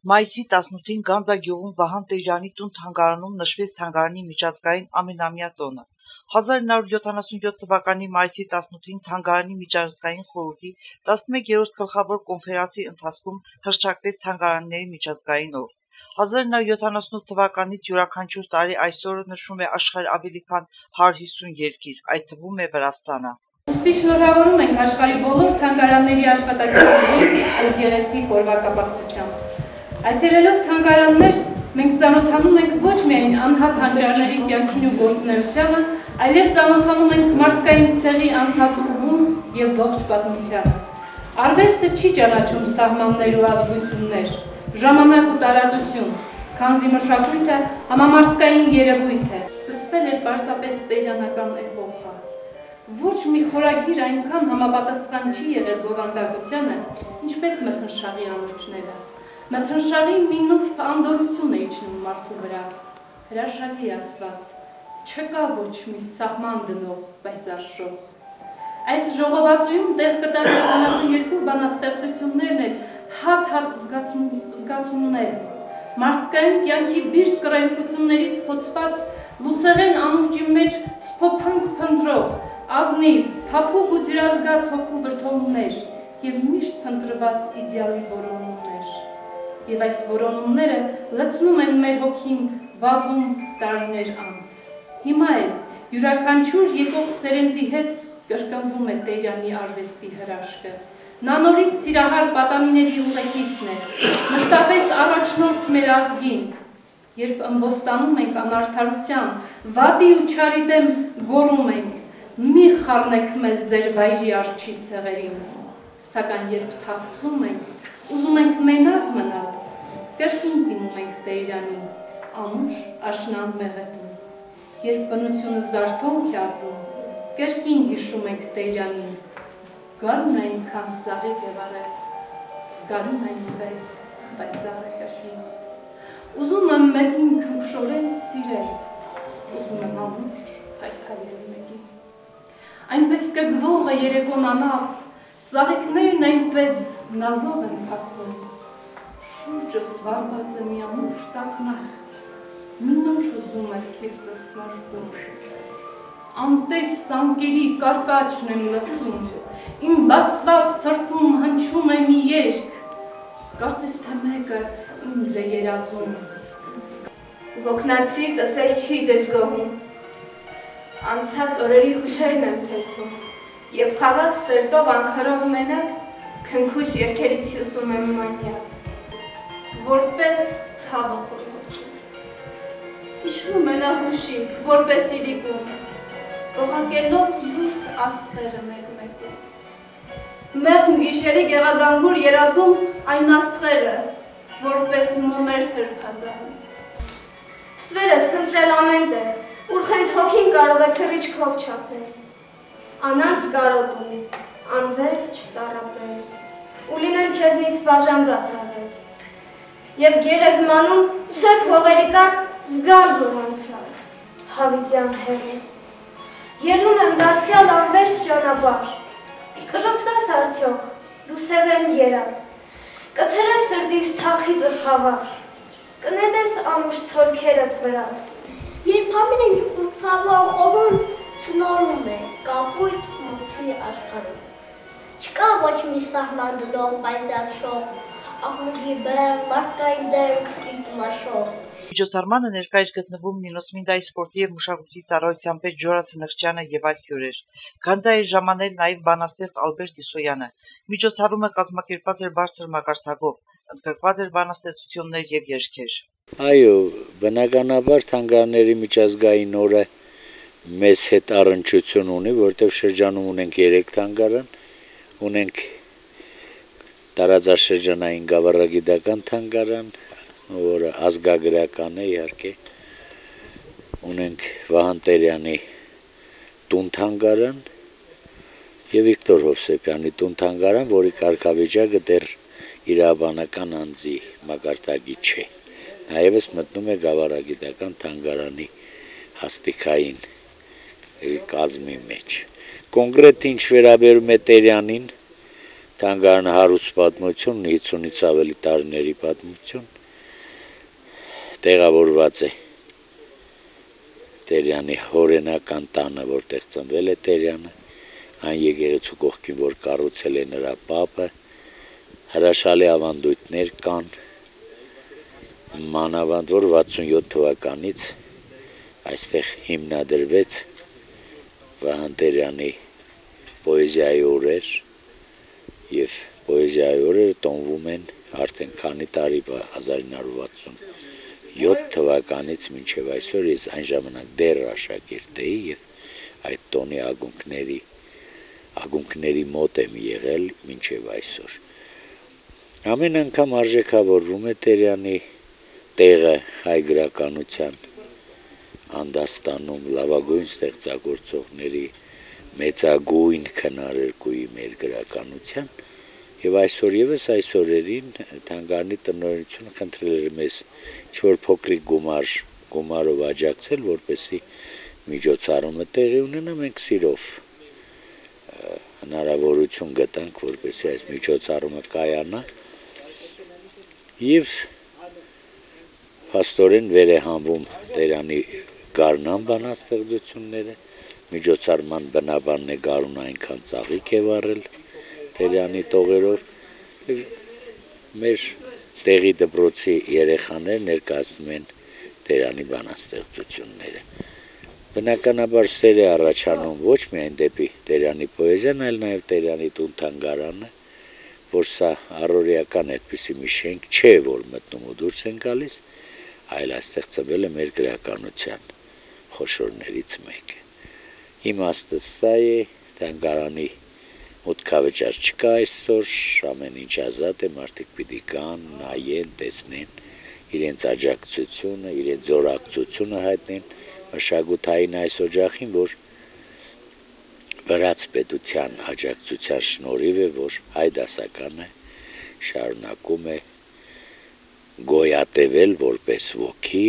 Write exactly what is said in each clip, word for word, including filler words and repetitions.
Մայիսի տասնութին Գանձագյուղում Վահան Տերյանի տուն-թանգարանում նշվեց թանգարանի միջազգային ամենամյա տոնը։ հազար նոր յոթանասունյոթ թվականի մայիսի տասնութին թանգարանի միջազգային խորհրդի տասնմեկերորդ գլխավոր կոնֆերանսի ընթացքում հռչակվեց թանգարանների միջազգային օր։ հազար նոր յոթանասունութ թվականից յուրաքանչյուր տարի այս օրը նշում է աշխարհի ավելի քան հարյուր հիսուն երկիր, այդ թվում է Վրաստանը։ Ուստի շնորհավորում ենք աշխարհի բոլոր թանգարանների աշխատակիցներին այս գեղեցիկ օրվա կապակցությամբ։ Այցելելով թանգարաններ, մենք ծանոթանում ենք ոչ միայն անհատ հանճարների կյանքին ու գործունեությանը, այլև ծանոթանում ենք մարդկային ցեղի անցած ուղուն եւ ողջ պատմությանը։ Արվեստը չի ճանաչում սահմաններ ու ազգություններ, ժամանակ ու տարածություն, քանզի մշակույթը համամարտկային երևույթ է։ Սկսվել էր պարզապես տերյանական էպոխա։ Ոչ մի խորագիր այնքան համապատասխան չի եղել բովանդակությանը, ինչպես մթնշաղի անուրջները։ Մթնշաղի մի նուրբ անդորություն է իջնում մարդու վրա, հրաշալի ասված, չկա ոչ մի սահման դնող պայծառ։ Այս ժողովածույում տեղ կտան յոթանասունյոթ բանաստեղծություններն են հատ-հատ զգացումներ, մարդկային կյանքի բիշտ կռայլկություններից խոցված լուսեղեն անուրջի մեջ սփոփանք փնտրող, ազնիվ, փափուկ ու դրազգաց հոգու վրդովումներ և միշտ փնտրված իդեալի որոնումներ։ Եվ այս որոնումները լցնում են մեր հոգին վազում տարիներ անց։ Հիմա էլ յուրաքանչյուր եկող սերնդի հետ կրկնվում է Տերյանի արվեստի հրաշքը։ Նա նորից սիրահար պատանիների ուղեկիցն է, մշտապես առաջնորդ մեր ազգին։ Երբ ըմբոստանում ենք անարդարության, վատի ու չարի դեմ գոռում ենք, մի խառնեք մեզ ձեր վայրի արջի ցեղերին, սակայն երբ թախծում ենք, ուզում ենք մենակ մնալ, կրկին դիմում ենք Տերյանին, անուշ աշնան մեղեդում։ Երբ բնությունը զարթոնք է ապրում, կրկին հիշում ենք Տերյանին, գարուն այնքան ծաղիկ է վարել, գարուն այնպես պայծառ է կրկին։ Ուզում եմ մեկին քնքշորեն սիրել, ուզում եմ անուշ հայթայել մեկին։ Այնպես կգվող է երեկոն անապ, ծաղիկներն այնպես նազով են փակվում, շուրջը սվարված է մի անուշ տակնախ, մի նոր ուզում է սիրտս մաշկում, անտես սանկերի կարկաչն եմ լսում, իմ բացված սրտում հնչում է մի երգ, կարծես թե մեկը ինձ է երազում։ Ոգնած սիրտս էլ չի դժգոհում, անցած օրերի հուշերն եմ թերթում, և խաղաղ սրտով անքարով մենակ քնքուշ երգերից հյուսում եմ մանյակ, որպես ցավը խորհրդում։ Հիշում է նա հուշիկ, որպես իրիկում, ողակելով լույս աստղերը մեկ-մեկում։ Մեղմ գիշերի գեղագանգուր երազում այն աստղերը, որպես մոմեր սրբազան։ Ստվերդ խնդրել ամեն տեղ, ուր խենթ հոգին կարող է թռիչքով չափել, անանց կարոտում, անվերջ տառապել, ու լինել քեզնից բաժանված ավել, և գերեզմանում սև հողերի տակ զգալ որ անցյալ, հավիտյան հեղի։ Ելնում եմ դարձյալ անվերջ ճանապարհ, կժպտաս արդյոք, լուսեղեն երազ, կցրես սրտիս թախիծը խավար, կնետես անուշ ցորքերդ վրաս։ Երբամին ինչ ուրբավան խոհում ցնորում է կապույտ մութի աշխարհում։ Չկա ոչ մի սահման դնող պայծառ շող, աղմուկի բեռ, մարդկային դեմք, սիրտ մաշող։ Միջոցառմանը ներկա էր գտնվում Մինոսմինդայի սպորտի և մշակույթի ծառայության պետ Ժորա Սնխչյանը և այլ հյուրեր։ Գանձա էր ժամանել նաև բանաստեղծ Ալբերտ Իսոյանը։ Միջոցառումը կազմակերպված էր բարձր մակարդակով, ընդգրկված էր բանաստեղծություններ և երգեր։ Այո, բնականաբար թանգարանների միջազգային օրը մեզ հետ առնչություն ունի, որտեղ շրջանում ունենք երեք թանգարան, ունենք տարածաշրջանային գավառագիտական թանգարան, որը ազգագրական է իհարկե, ունենք Վահան Տերյանի տուն-թանգարան և Վիկտոր Հովսեփյանի տուն-թանգարան, որի կարգավիճակը դեռ իրավաբանական անձի մակարդակի չէ, նաև մտնում է գավառագիտական թանգարանի հաստիքային կազմի մեջ։ Կոնկրետ ինչ վերաբերում է Տերյանին, թանգարանը հարուստ պատմություն, հիսունից ավելի տարիների պատմություն, տեղավորված է Տերյանի հորենական տանը, որտեղ ծնվել է Տերյանը, այն եկեղեցու կողքին, որ կառուցել է նրա պապը, հրաշալի ավանդույթներ կան, մանավանդ որ վաթսունյոթ թվականից այստեղ հիմնադրվեց Վահան Տերյանի պոեզիայի օրեր եւ պոեզիայի օրերը տոնվում են արդեն քանի տարի հազար ինը հարյուր վաթսունյոթ թվականից մինչև այսօր ես այն ժամանակ դեռ աշակերտ էի եւ այդ տոնի ակունքների ակունքների մոտ եմ եղել մինչև այսօր ամեն անգամ արժեքավորվում է Տերյանի տեղը հայ գրականության անդաստանում լավագույն ստեղծագործողների մեծագույն քնարերգուի մեր գրականության եւ այսօր եւս այսօրերին Թանգարանի տնօրինությունը խնդրել էր մեզ ինչ-որ փոքրիկ գումար գումարով աջակցել որպեսզի միջոցառումը տեղի ունենա մենք սիրով հնարավորություն գտանք որպեսզի այս միջոցառումը կայանա եւ փաստորեն վեր է հանվում Տերյանի գարնան բանաստեղծությունները միջոցառման բնաբանն է գարունը այնքան ծաղիկ է վառել Տերյանի տողերով մեր տեղի դպրոցի երեխաներ ներկայացնում են Տերյանի բանաստեղծությունները բնականաբար սեր է առաջանում ոչ միայն դեպի Տերյանի պոեզիան այլ նաև Տերյանի տուն թանգարանը որ սա առօրեական այդպիսի մի շենք չէ որ մտնում ու դուրս են գալիս այլ այստեղ ծնվել է մեր գրականության խոշորներից մեկը իմաստը սա է թանգարանի մուտքավճար չկա այսօր ամեն ինչ ազատ է մարդիկ պիտի գան նայեն տեսնեն իրենց աջակցությունը իրենց զորակցությունը հայտնեն մշակութային այս օջախին որ վրաց պետության աջակցության շնորհիվ է որ հայ դասականը շարունակում է գոյատևել որպես ոգի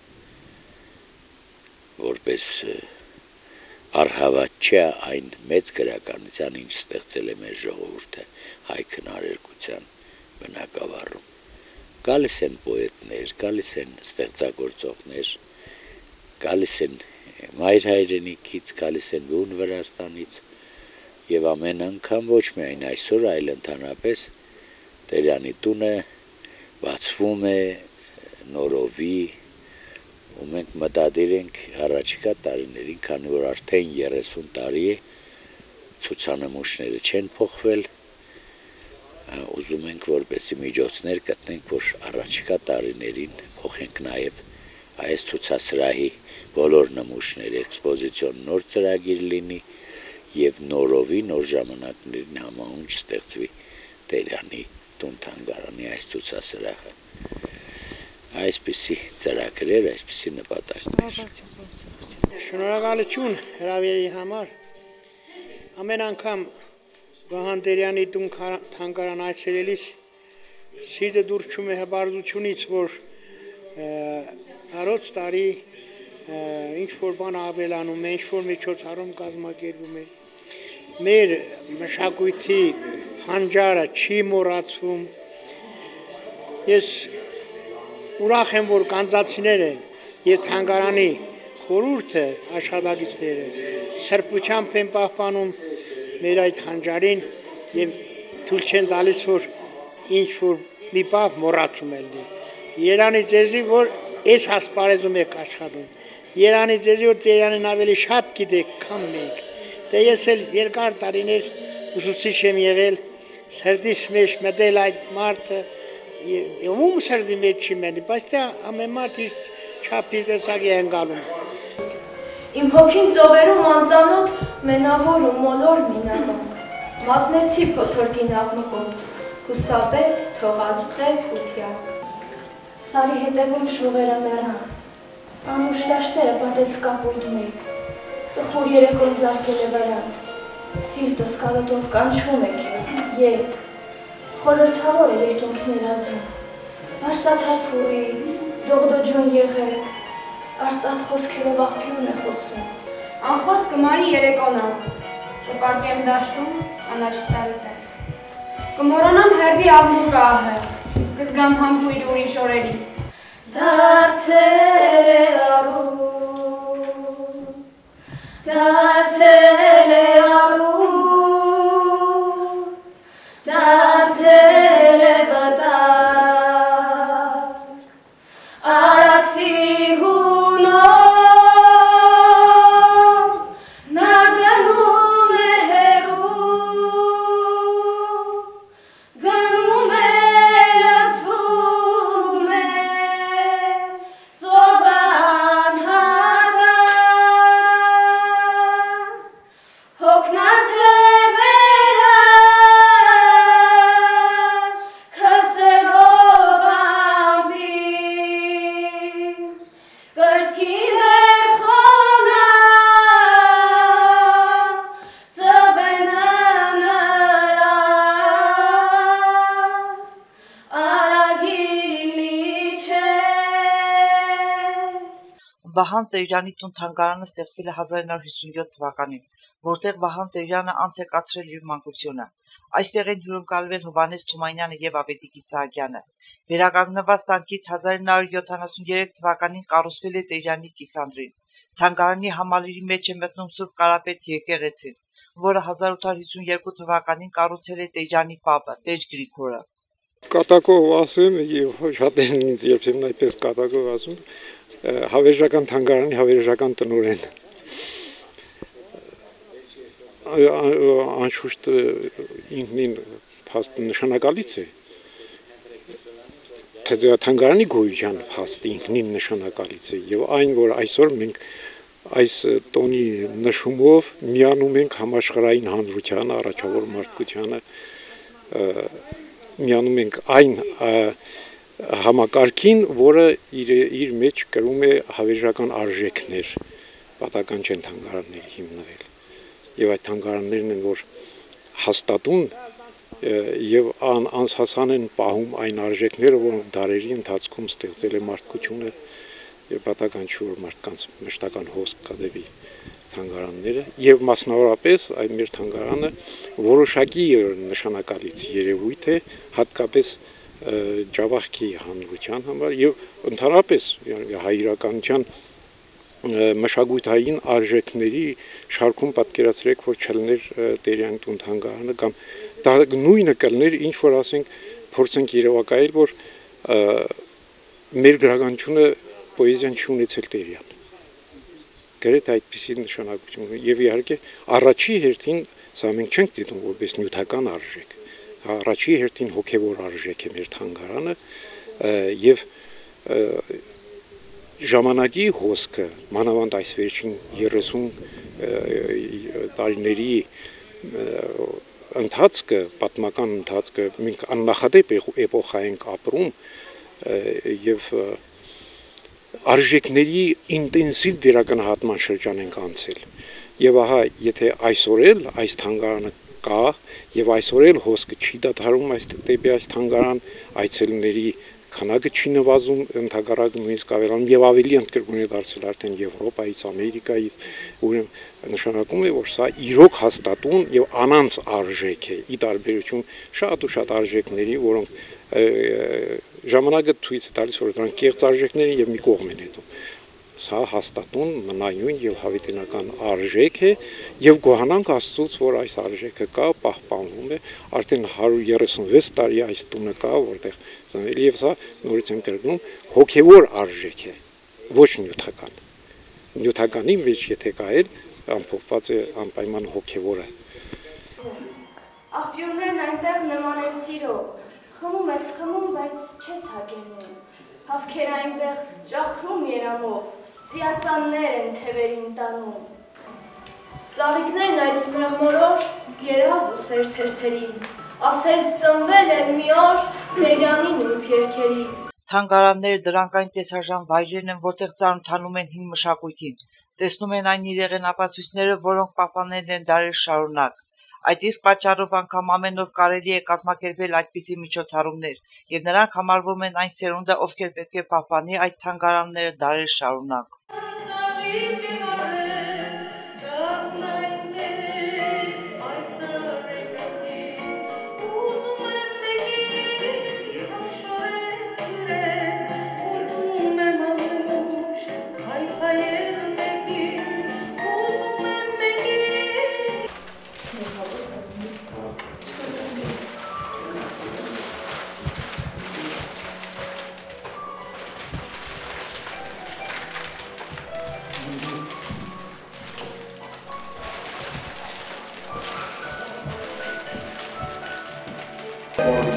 որպես արհավատ չէ այն մեծ գրականության ինչ ստեղծել է մեր ժողովուրդը հայ քնարերգության բնակավարում գալիս են պոետներ գալիս են ստեղծագործողներ գալիս են մայր հայրենիքից գալիս են բուն Վրաստանից եւ ամեն անգամ ոչ միայն այսօր այլ ընդհանրապես Տերյանի տունը բացվում է նորովի ու մենք մտադիր ենք առաջիկա տարիներին, քանի որ արդեն երեսուն տարի է ցուցանմուշները չեն փոխվել, ուզում ենք որպեսզի միջոցներ գտնենք, որ առաջիկա տարիներին փոխենք նաև այս ցուցասրահի բոլոր նմուշների էքսպոզիցիոն նոր ծրագիր լինի եւ նորովի նոր ժամանակներին համահունչ ստեղծվի Տերյանի տուն թանգարանի այս ցուցասրահը այսպիսի ծրագրեր, այսպիսի նպատակներ։ Շնորհակալություն հրավերի համար։ Ամեն անգամ Վահան Տերյանի տուն թանգարան այցելելիս սիրտը դուրս չում է հպարտությունից, որ առողջ տարի ինչ որ բան ավելանում է, ինչ որ միջոցառում կազմակերպում է։ Մեր մշակույթի հանճարը չի մոռացվում։ Ես ուրախ եմ, որ կանձացիները եւ թանգարանի խորհուրդը աշխատակիցները սրբությամբ են պահպանում մեր այդ հանճարին եւ թույլ չեն տալիս, որ ինչ որ մի բան մոռացում լինի։ Երանի ձեզի, որ այս հասպարեզում եք աշխատում։ Երանի ձեզի, որ Տերյանին ավելի շատ գիտեք, քան մենք։ Դե ես էլ երկար տարիներ ուսուցիչ եմ եղել, սրտիս մեջ մտել այդ մարդը Եվ ում սրդի մեջ չի մենի, բայց դա ամեն մարդ իր չափի տեսակի են գալում։ Իմ հոգին ծովերում անծանոթ մենավոր ու մոլոր մինանոք, մատնեցի փոթորկի նավմկում, հուսապետ, թողածղեք ու թյակ։ Սարի հետևում շողերը մեռան, անուշ դաշտերը պատեց կապույտ մեկ, տխուր երեկոն զարկել է վրան, սիրտս կարոտով կանչում է քեզ, երբ խորհրդավոր է երկինքներ ազում, բարսաթափուրի, դողդոջուն եղեք, արծաթ խոսքերով աղբյուրն է խոսում։ Անխոսքը մարի երեկոնա, շոկարկեմ դաշտում, անաչ ծարիտ է։ Կմորանամ հերդի աղմուկը ահը, կզգամ համբույր ուրիշ օրերի։ դարձել է առու, դարձել է առու, դարձել է վտակ, արաքսի հունով, նա գնում է հեռու, գնում է լացվում է, ծովը անհատակ, հոգնած է վերակ, քսելով ամբիր, կրծքի վեր խոնավ, ծվենը նրավ, արագիլ իջեր։ Վահան Տերյանի տուն-թանգարանը ստեղծվել է հազար իննսուն հիսունյոթ թվականին, որտեղ Վահան Տերյանը անց է կացրել իր մանկությունը։ Այստեղ են հյուրընկալվել Հովհաննես Թումանյանը եւ Ավետիք Իսահակյանը։ Վերականգնված տանկից հազար ինը հարյուր յոթանասուններեք թվականին կառուցվել է Տերյանի կիսանդրին։ Թանգարանի համալիրի մեջ է մտնում Սուրբ Կարապետ եկեղեցին, որը հազար ութ հարյուր հիսուներկու թվականին կառուցել է Տերյանի պապը, Տեր Գրիգորը։ Կատակով ասում եւ շատ են ինձ երբ եմ այդպես կատակով ասում հավերժական թանգարանի հավերժական տնօրեն անշուշտ ինքնին փաստ նշանակալից է թանգարանի գոյության փաստը ինքնին նշանակալից է եւ այն որ այսօր մենք այս տոնի նշումով միանում ենք համաշխարհային հանրությանը, առաջավոր մարդկությանը միանում ենք այն համակարգին, որը իր, իր մեջ կրում է հավերժական արժեքներ, պատական չեն թանգարանների հիմնվել։ Եվ այդ թանգարաններն են, որ հաստատուն եւ ան, անցհասան են պահում այն արժեքները, որոնք դարերի ընթացքում ստեղծել է մարդկությունը եւ պատական չի, որ մարդկանց մշտական հոսք կդեպի թանգարանները եւ մասնավորապես այդ մեր թանգարանը որոշակի նշանակալից երևույթ է, հատկապես Ջավախքի հանրության համար եւ ընդհանրապես հայրականության մշակութային արժեքների շարքում պատկերացրեք, որ չլներ Տերյանի տուն-թանգարանը կամ դա նույնը կլներ, ինչ որ ասենք, փորձենք երևակայել, որ մեր գրականությունը պոեզիան չի ունեցել Տերյան։ Գրեթե այդպիսի նշանակություն եւ իհարկե առաջի հերթին սա մենք չենք դիտում որպես նյութական արժեք, առաջի հերթին հոգեվոր արժեք է մեր թանգարանը եւ ժամանակի հոսքը մանավանդ այս վերջին երեսուն տարիների ընթացքը, պատմական ընթացքը մենք աննախադեպ էպոխա ենք ապրում եւ արժեքների ինտենսիվ վերականգնման շրջան ենք անցել եւ ահա եթե այսօր էլ այս թանգարանը կա եւ այսօր էլ հոսքը չի դադարում այս դեպի այս թանգարան այցելուների քանակը չի նվազում, ընդհակառակը նույնիսկ ավելանում եւ ավելի ընդգրկուն է դարձել արդեն Եվրոպայից, Ամերիկայից, ուրեմն նշանակում է, որ սա իրոք հաստատուն եւ անանց արժեք է, ի տարբերություն շատ ու շատ արժեքների, որոնք ժամանակը ցույց է տալիս, որ դրանք կեղծ արժեքներ են եւ մի կողմ են հետում։ Սա հաստատուն, մնայուն եւ հավիտենական արժեք է եւ գոհանանք Աստծուց, որ այս արժեքը կա, պահպանվում է, արդեն հարյուր երեսունվեց տարի այս տունը կա, որտեղ ծնվել եւ սա նորից եմ կրկնում, հոգեվոր արժեք է, ոչ նյութական։ Նյութականի մեջ եթե կա էլ ամփոփված է անպայման հոգեվորը։ Աղբյուրներն այնտեղ նման են սիրո, խմում ես խմում, բայց չես հագերնում, հավքեր այնտեղ ճախրում երամով, ծիածաններ են թևերին տանում։ Ծաղիկներն այս մեղմորոշ երազ ու սեր թերթերին, ասես ծնվել են մի օր Տերյանի նուրբ երգերից։ Թանգարանները դրանք այն տեսարժան վայրերն են, որտեղ ծանոթանում են հին մշակույթին, տեսնում են այն իրեղեն ապացույցները, որոնք պահպանել են դարեր շարունակ։ Այդ իսկ պատճառով անգամ ամեն օր կարելի է կազմակերպել այդպիսի միջոցառումներ, եւ նրանք համարվում են այն սերունդը, ովքեր պետք է պահպանի այդ թանգարանները դարեր շարունակ։ Ուզում որ